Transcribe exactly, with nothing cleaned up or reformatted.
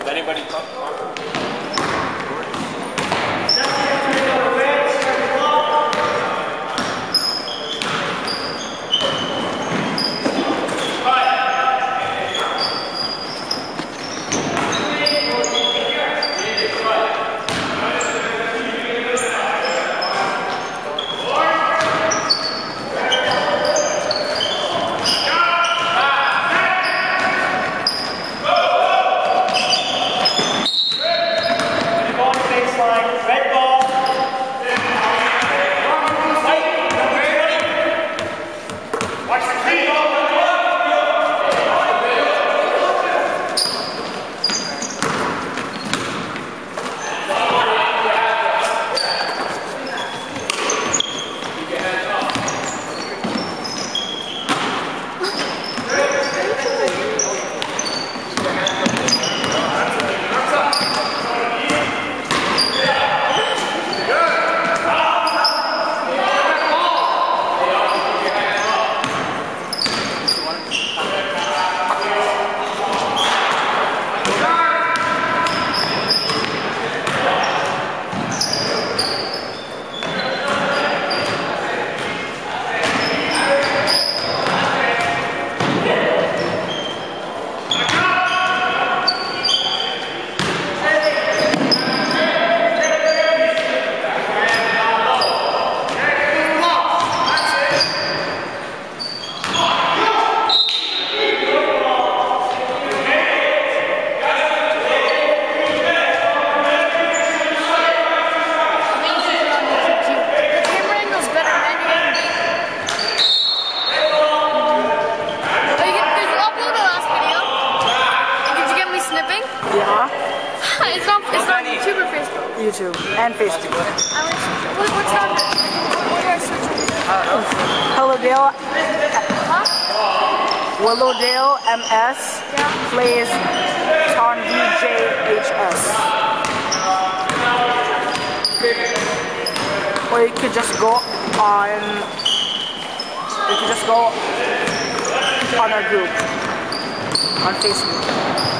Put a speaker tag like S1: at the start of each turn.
S1: anybody talk?
S2: It's not, it's not YouTube or Facebook?
S3: YouTube and Facebook.
S2: What, what's that? What do I search on?
S3: Willowdale.
S2: Huh?
S3: Willowdale M S
S2: Yeah.
S3: plays Ton V J H S. Or you could just go on. You could just go on our group on Facebook.